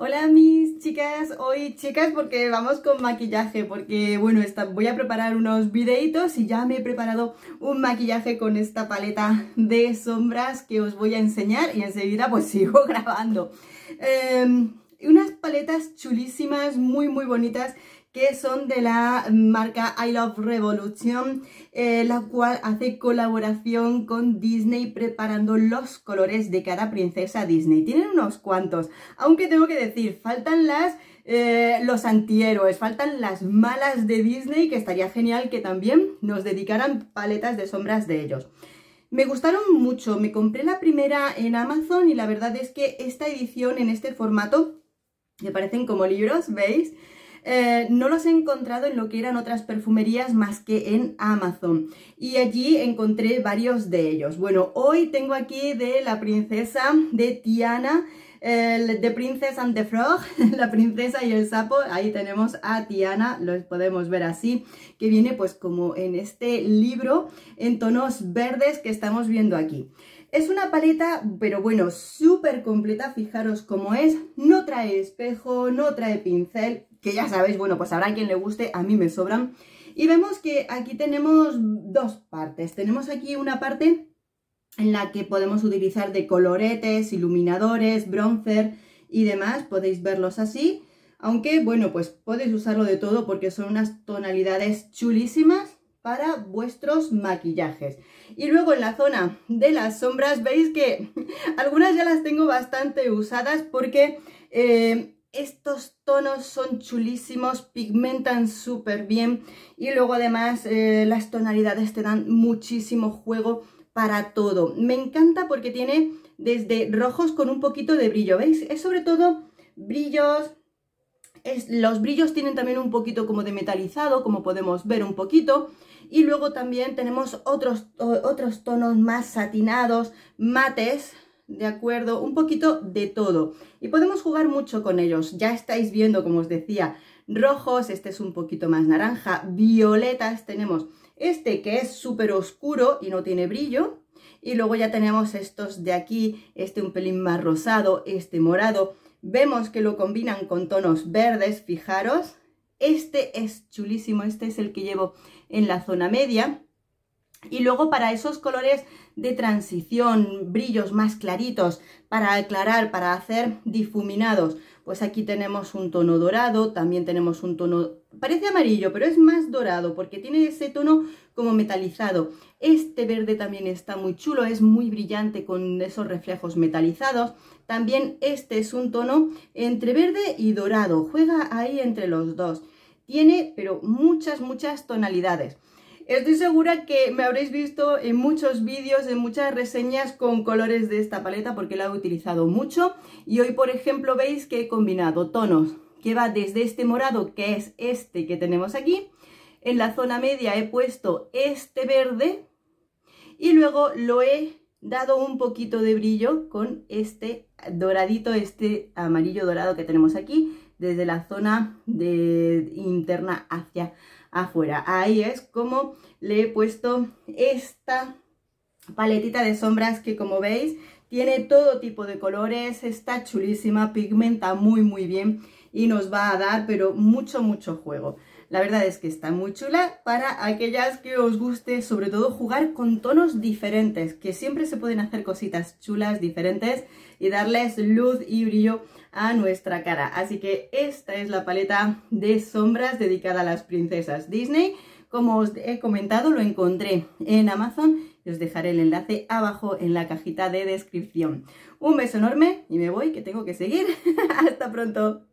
Hola mis chicas, hoy chicas porque vamos con maquillaje, porque bueno, voy a preparar unos videitos y ya me he preparado un maquillaje con esta paleta de sombras que os voy a enseñar y enseguida pues sigo grabando. Unas paletas chulísimas, muy bonitas, que son de la marca I Love Revolution, la cual hace colaboración con Disney preparando los colores de cada princesa Disney. Tienen unos cuantos, aunque tengo que decir, faltan los antihéroes, faltan las malas de Disney, que estaría genial que también nos dedicaran paletas de sombras de ellos. Me gustaron mucho, me compré la primera en Amazon y la verdad es que esta edición en este formato, me parecen como libros, ¿veis? No los he encontrado en lo que eran otras perfumerías más que en Amazon y allí encontré varios de ellos. Bueno, hoy tengo aquí de la princesa de Tiana, The Princess and the Frog, la princesa y el sapo. Ahí tenemos a Tiana, los podemos ver así, que viene pues como en este libro en tonos verdes que estamos viendo aquí. Es una paleta, pero bueno, súper completa, fijaros cómo es, no trae espejo, no trae pincel, que ya sabéis, bueno, pues habrá quien le guste, a mí me sobran. Y vemos que aquí tenemos dos partes, tenemos aquí una parte en la que podemos utilizar de coloretes, iluminadores, bronzer y demás, podéis verlos así, aunque bueno, pues podéis usarlo de todo porque son unas tonalidades chulísimas para vuestros maquillajes. Y luego en la zona de las sombras veis que algunas ya las tengo bastante usadas porque estos tonos son chulísimos, pigmentan súper bien y luego además las tonalidades te dan muchísimo juego para todo. Me encanta porque tiene desde rojos con un poquito de brillo, ¿veis? Es sobre todo brillos. Los brillos tienen también un poquito como de metalizado, como podemos ver un poquito. Y luego también tenemos otros tonos más satinados, mates, ¿de acuerdo? Un poquito de todo. Y podemos jugar mucho con ellos. Ya estáis viendo, como os decía, rojos, este es un poquito más naranja, violetas, tenemos este que es súper oscuro y no tiene brillo. Y luego ya tenemos estos de aquí, este un pelín más rosado, este morado. Vemos que lo combinan con tonos verdes, fijaros. Este es chulísimo, este es el que llevo en la zona media. Y luego para esos colores de transición, brillos más claritos, para aclarar, para hacer difuminados, pues aquí tenemos un tono dorado, también tenemos un tono, parece amarillo, pero es más dorado porque tiene ese tono como metalizado. Este verde también está muy chulo, es muy brillante con esos reflejos metalizados. También este es un tono entre verde y dorado, juega ahí entre los dos. Tiene, pero muchas tonalidades. Estoy segura que me habréis visto en muchos vídeos, en muchas reseñas con colores de esta paleta porque la he utilizado mucho. Y hoy, por ejemplo, veis que he combinado tonos que va desde este morado, que es este que tenemos aquí. En la zona media he puesto este verde y luego lo he dado un poquito de brillo con este doradito, este amarillo dorado que tenemos aquí, desde la zona interna hacia afuera. Ahí es como le he puesto esta paletita de sombras que, como veis, tiene todo tipo de colores, está chulísima, pigmenta muy bien y nos va a dar pero mucho juego. La verdad es que está muy chula para aquellas que os guste sobre todo jugar con tonos diferentes, que siempre se pueden hacer cositas chulas, diferentes y darles luz y brillo a nuestra cara. Así que esta es la paleta de sombras dedicada a las princesas Disney. Como os he comentado, lo encontré en Amazon y os dejaré el enlace abajo en la cajita de descripción. Un beso enorme y me voy, que tengo que seguir. Hasta pronto.